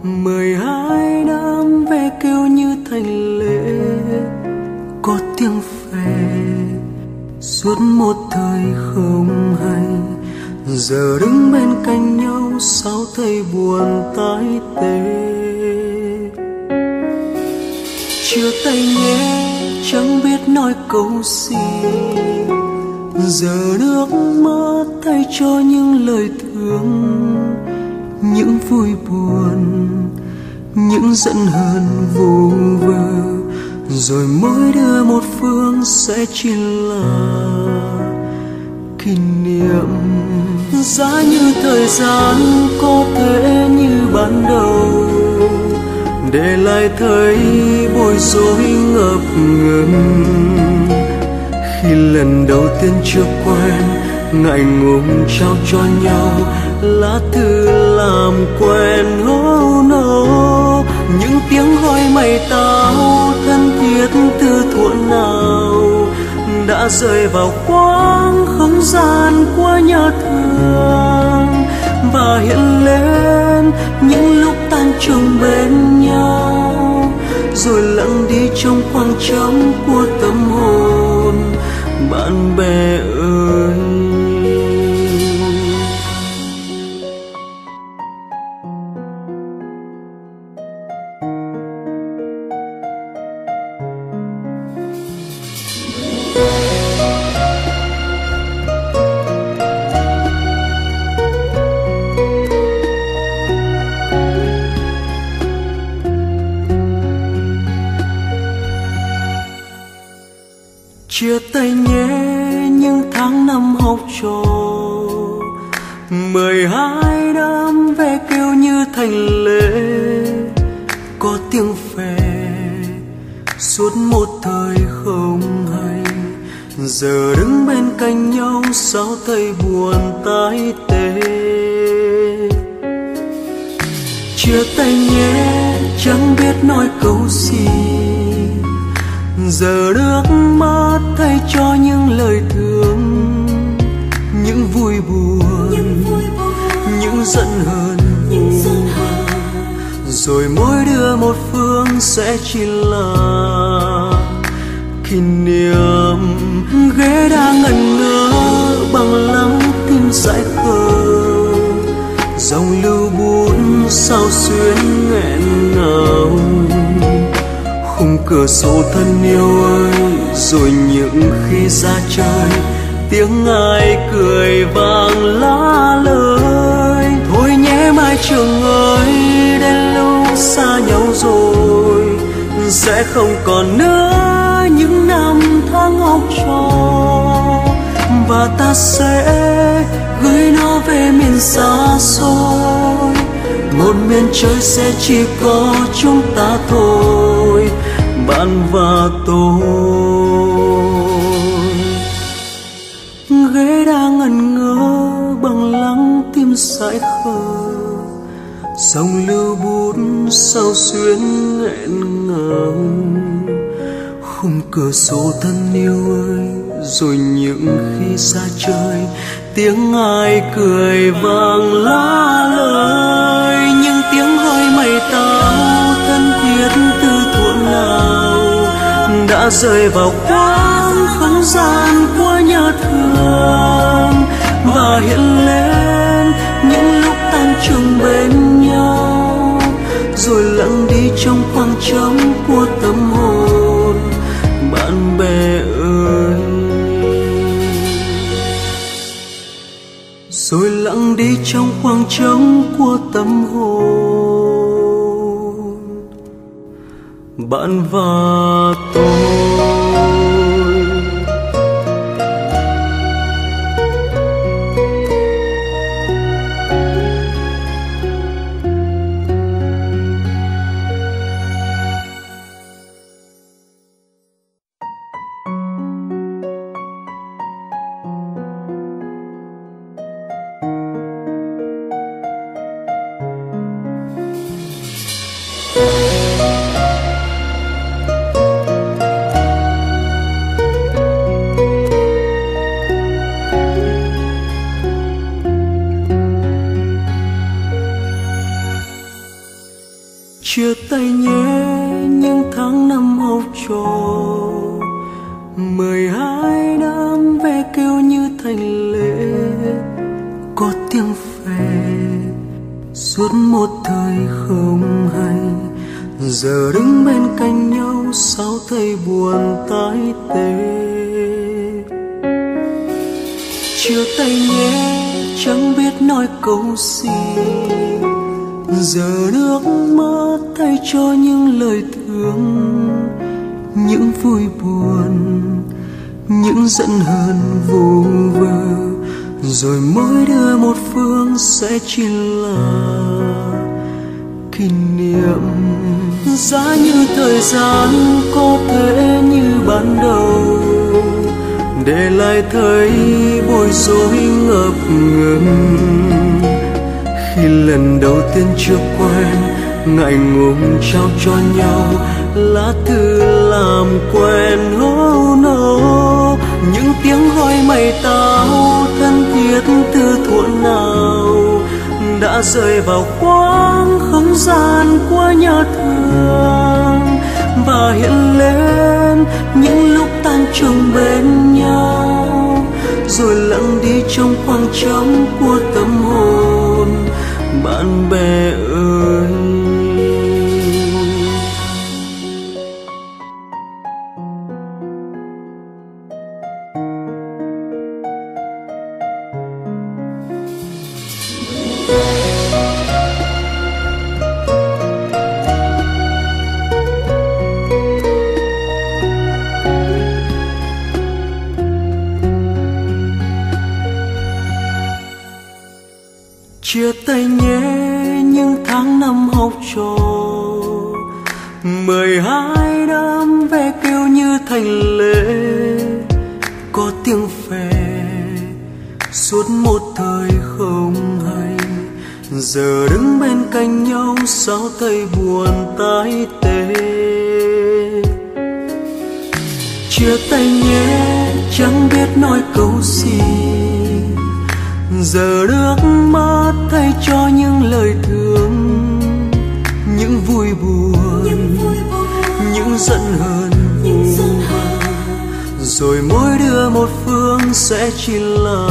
12 năm ve kêu như thành lễ, có tiếng phè suốt một thời không hay. Giờ đứng bên cạnh nhau sao thấy buồn tái tê. Chia tay nhé chẳng biết nói câu gì, giờ nước mắt thay cho những lời thương, những vui buồn, những giận hờn vô vơ. Rồi mỗi đứa một phương sẽ chỉ là kỷ niệm. Giá như thời gian có thể như ban đầu, để lại thấy bối rối ngập ngừng. Khi lần đầu tiên chưa quen, ngại ngùng trao cho nhau lá thư làm quen. Oh no, những tiếng hỏi mày tao thân thiết từ thuở nào đã rơi vào quãng không gian của nhớ thương, và hiện lên những lúc tan chồng bên nhau, rồi lặng đi trong khoảng trống của tâm hồn. Bạn bè ơi, chia tay nhé những tháng năm học trò. 12 năm ve kêu như thành lễ, có tiếng phè suốt một thời không hay. Giờ đứng bên cạnh nhau sao thấy buồn tái tê. Chia tay nhé chẳng biết nói câu gì, giờ nước mắt thay cho những lời thương, những vui buồn, những giận hờn. Rồi mỗi đứa một phương sẽ chỉ là kỷ niệm. Ghế đã ngẩn ngơ bằng lắng tim dại khờ, dòng lưu bút sao xuyến nghẹn ngào. Khung cửa sổ thân yêu ơi, rồi những khi ra chơi tiếng ai cười vang lá lời. Thôi nhé mai trường ơi, đến lúc xa nhau rồi sẽ không còn nữa những năm tháng học trò, và ta sẽ gửi nó về miền xa xôi. Một miền trời sẽ chỉ có chúng ta thôi, bạn và tôi. Ghế đang ngẩn ngơ bằng lắng tim dại khờ, dòng lưu bút sao xuyến nghẹn ngào. Khung cửa sổ thân yêu ơi, rồi những khi ra chơi tiếng ai cười vang lá lời. Những tiếng hỏi mày tao thân thiết từ thuở nào đã rơi vào quãng không gian của nhớ thương, và hiện lên những lúc tan trường bên nhau, rồi lặng đi trong khoảng trống của tâm hồn. Bạn bè ơi, rồi lặng đi trong khoảng trống của tâm hồn. Bạn và tôi. chia tay nhé những tháng năm học trò, 12 năm ve kêu như thành lễ, có tiếng phè suốt một thời không hay. Giờ đứng bên cạnh nhau sao thấy buồn tái tê. Chia tay nhé chẳng biết nói câu gì, giờ nước mắt thay cho những lời thương, những vui buồn, những giận hờn vô vơ, rồi mỗi đứa một phương sẽ chỉ là kỷ niệm. Giá như thời gian có thể như ban đầu, để lại thấy bối rối ngập ngừng. Khi lần đầu tiên chưa quen, ngại ngùng trao cho nhau lá thư làm quen. Oh no, những tiếng gọi mày tao thân thiết từ thuở nào đã rơi vào khoảng không gian của nhà thương, và hiện lên những lúc tan trường bên nhau, rồi lặng đi trong khoảng trống của tâm hồn. Bạn bè ơi, chia tay nhé những tháng năm học trò, 12 năm ve kêu như thành lễ, có tiếng phè suốt một thời không hay. Giờ đứng bên cạnh nhau sao thấy buồn tái tê. Chia tay nhé chẳng biết nói câu gì, giờ nước mắt thay cho những lời thương, những vui buồn, những giận hờn vô vơ, rồi mỗi đứa một phương sẽ chỉ là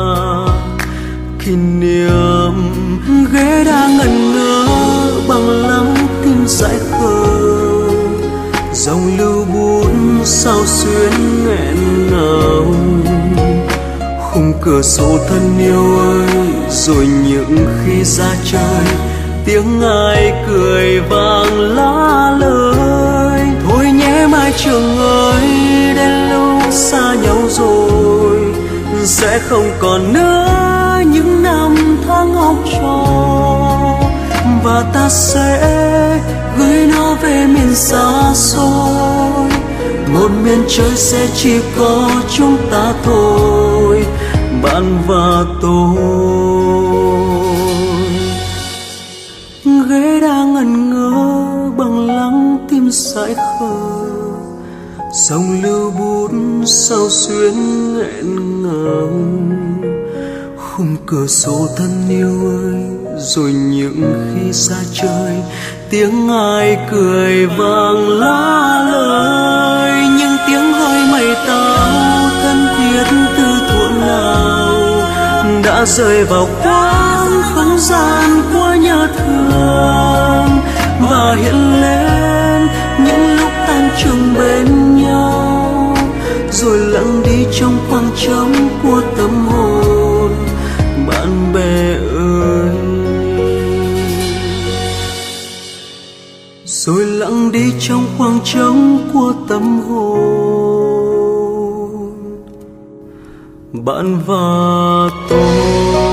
kỷ niệm. Ghế đã ngẩn ngơ bằng lắng tim dại khờ, dòng lưu bút sao xuyến nghẹn ngào. Khung cửa sổ thân yêu ơi, rồi những khi ra chơi tiếng ai cười vang lá lời. Thôi nhé mai trường ơi, đến lúc xa nhau rồi sẽ không còn nữa những năm tháng học trò, và ta sẽ gửi nó về miền xa xôi. Một miền trời sẽ chỉ có chúng ta thôi, bạn và tôi. Ghế đang ngẩn ngơ bằng lắng tim dại khờ, dòng lưu bút sao xuyến nghẹn ngào. Khung cửa sổ thân yêu ơi, rồi những khi ra chơi tiếng ai cười vang lá lời. Những tiếng gọi mày tao thân thiết từ thuở nào đã rơi vào khoảng không gian của nhà thương, và hiện lên những lúc tan trường bên nhau, rồi lặng đi trong khoảng trống của tâm hồn. Bạn bè ơi, rồi lặng đi trong khoảng trống của tâm hồn. Bạn và tôi.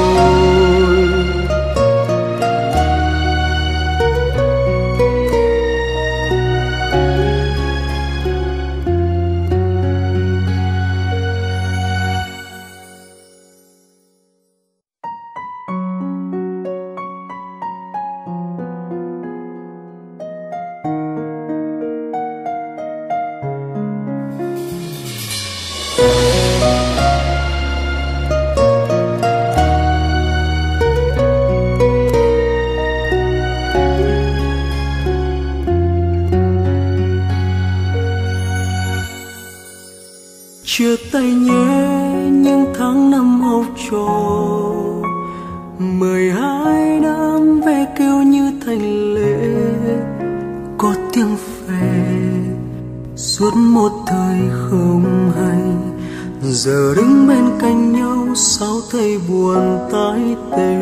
chia tay nhé những tháng năm học trò, 12 năm ve kêu như thành lệ, có tiếng phè suốt một thời không hay. Giờ đứng bên cạnh nhau sao thấy buồn tái tê.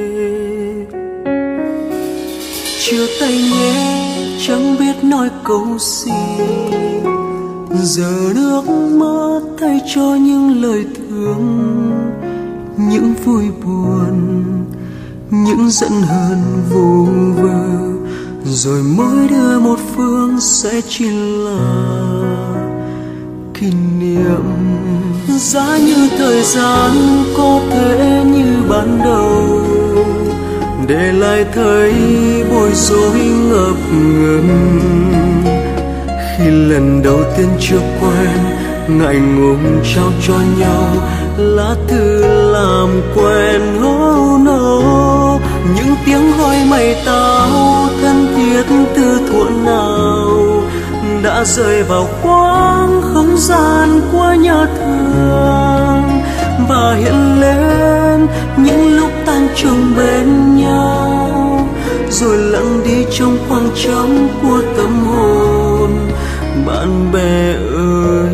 Chia tay nhé chẳng biết nói câu gì, giờ nước mắt thay cho những lời thương, những vui buồn, những giận hờn vô vơ, rồi mỗi đứa một phương sẽ chỉ là kỷ niệm. Giá như thời gian có thể như ban đầu, để lại thấy bối rối ngập ngừng. Khi lần đầu tiên chưa quen, ngại ngùng trao cho nhau lá thư làm quen. Oh no, những tiếng gọi mày tao thân thiết từ thuở nào đã rơi vào khoảng không gian của nhà thương, và hiện lên những lúc tan trường bên nhau, rồi lặng đi trong khoảng trống của tâm hồn. Bạn bè ơi,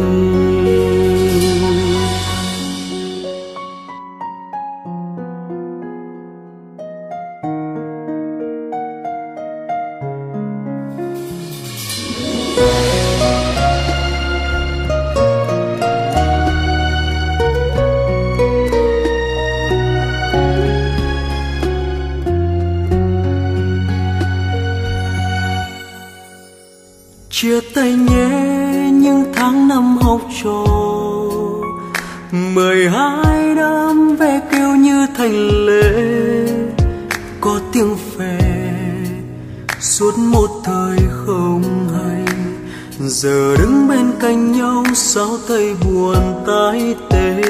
chia tay nhé những tháng năm học trò, 12 năm ve kêu như thành lệ, có tiếng phè suốt một thời không hay. Giờ đứng bên cạnh nhau sao thấy buồn tái tê.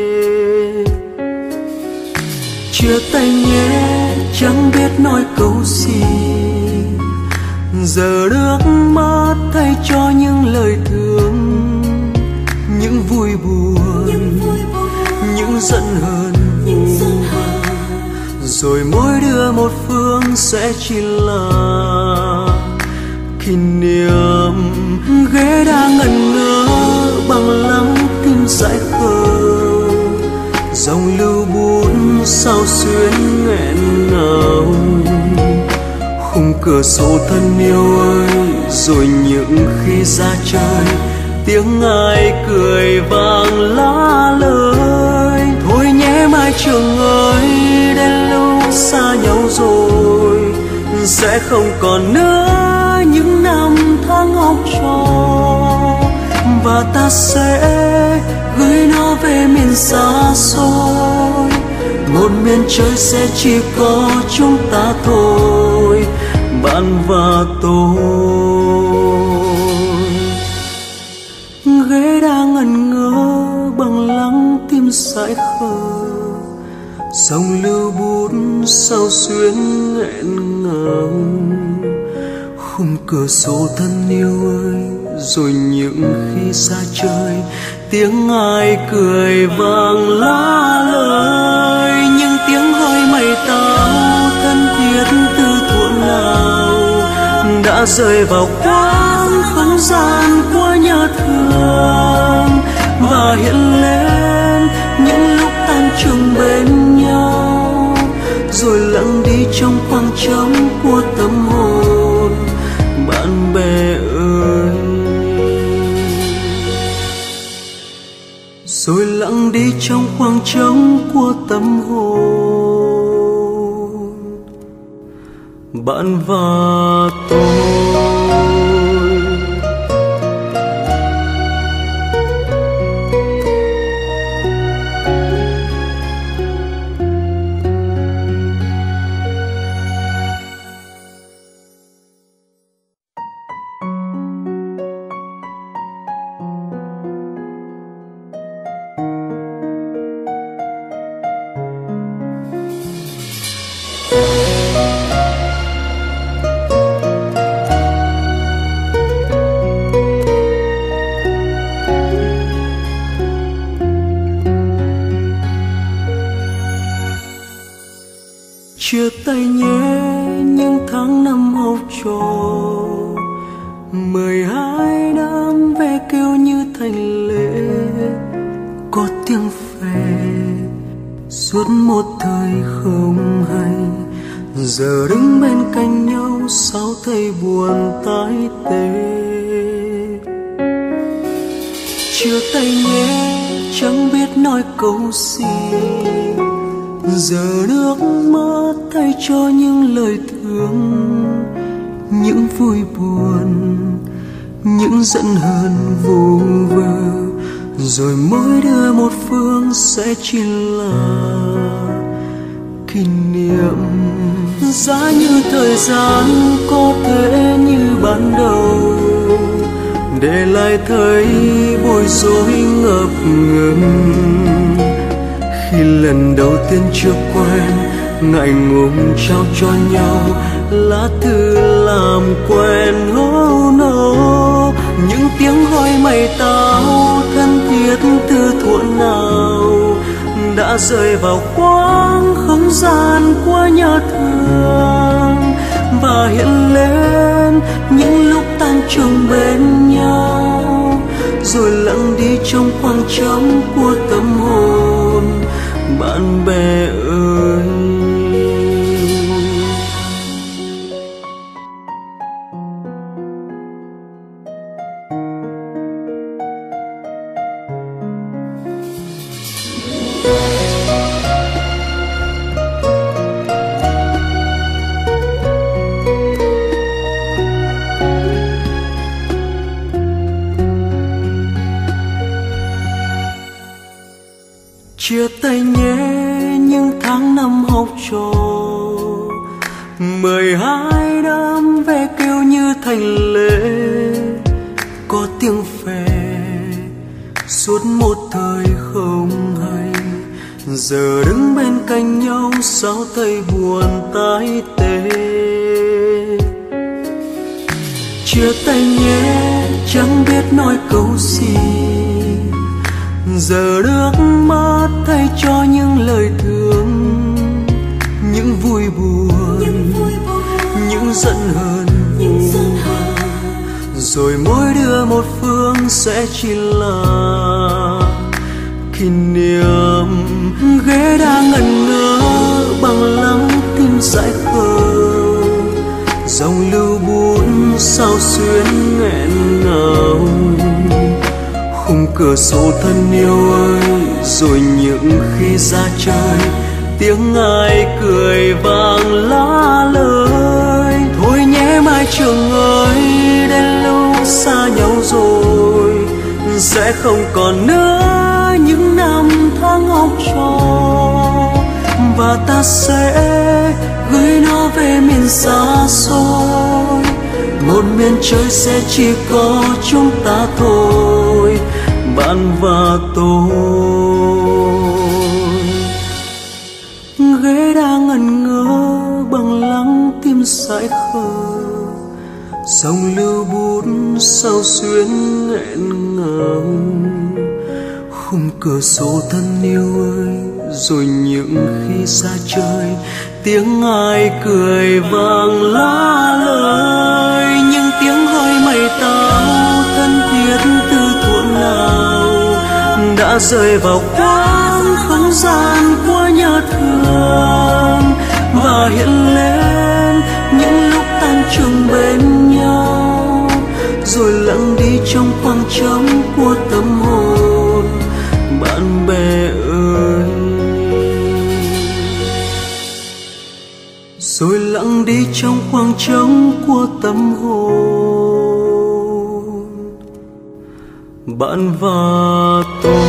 Chia tay nhé chẳng biết nói câu gì, giờ nước mắt thay cho những lời thương, những vui buồn, những giận hờn vô vơ, rồi mỗi đứa một phương sẽ chỉ là kỷ niệm. Ghế đã ngẩn ngơ bằng lắng tim dại khờ, dòng lưu bút sao xuyến nghẹn ngào. Khung cửa sổ thân yêu ơi, rồi những khi ra chơi tiếng ai cười vang lá lời. Thôi nhé mai trường ơi, đến lúc xa nhau rồi sẽ không còn nữa những năm tháng học trò, và ta sẽ gửi nó về miền xa xôi. Một miền trời sẽ chỉ có chúng ta thôi, bạn và tôi. Ghế đã ngẩn ngơ bằng lắng tim dại khờ, dòng lưu bút sao xuyến nghẹn ngào. Khung cửa sổ thân yêu ơi, rồi những khi xa chơi tiếng ai cười vang lá lời. Những tiếng gọi mày tao thân thiết từ thuở nào đã rơi vào khoảng không gian của nhà thương, và hiện lên những lúc tan trường bên nhau, rồi lặng đi trong khoảng trống của tâm hồn. Bạn bè ơi, rồi lặng đi trong khoảng trống của tâm hồn. Bạn và tôi. trò. 12 năm ve kêu như thành lễ, có tiếng phè suốt một thời không hay. Giờ đứng bên cạnh nhau sao thấy buồn tái tê. Chia tay nhé chẳng biết nói câu gì, giờ nước mắt thay cho những lời thương, những vui buồn, những giận hờn vô vơ. Rồi mỗi đứa một phương sẽ chỉ là kỷ niệm. Giá như thời gian có thể như ban đầu, để lại thấy bối rối ngập ngừng. Khi lần đầu tiên chưa quen, ngại ngùng trao cho nhau lá thư làm quen. Oh no, những tiếng hỏi mày tao thân thiết từ thuở nào đã rơi vào khoảng không gian của nhớ thương, và hiện lên những lúc tan chồng bên nhau, rồi lặng đi trong khoảng trống của tâm hồn. Bạn bè ơi, chia tay nhé những tháng năm học trò. 12 năm ve kêu như thành lễ, có tiếng phè suốt một thời không hay. Giờ đứng bên cạnh nhau sao thấy buồn tái tê. Chia tay nhé chẳng biết nói câu gì, giờ nước mắt thay cho những lời thương, những vui buồn, những giận hờn. Rồi mỗi đứa một phương sẽ chỉ là kỷ niệm. Ghế đã ngẩn ngơ bằng lắng tim dại khờ, dòng lưu bút sao xuyến nghẹn ngào. Khung cửa sổ thân yêu ơi, rồi những khi ra chơi tiếng ai cười vang lá lời. Thôi nhé mai trường ơi, đến lúc xa nhau rồi sẽ không còn nữa những năm tháng học trò, và ta sẽ gửi nó về miền xa xôi. Một miền trời sẽ chỉ có chúng ta thôi, bạn và tôi. Ghế đang ngẩn ngơ bằng lắng tim dại khờ, dòng lưu bút sao xuyến nghẹn ngào. Khung cửa sổ thân yêu ơi, rồi những khi ra chơi tiếng ai cười vang lá lời. Những tiếng hỏi mày tao thân thiết từ thuở nào đã rơi vào khoảng không gian của nhớ thương, và hiện lên những lúc tan trường bên nhau, rồi lặng đi trong khoảng trống của tâm hồn. Bạn bè ơi, rồi lặng đi trong khoảng trống của tâm hồn. Bạn và tôi.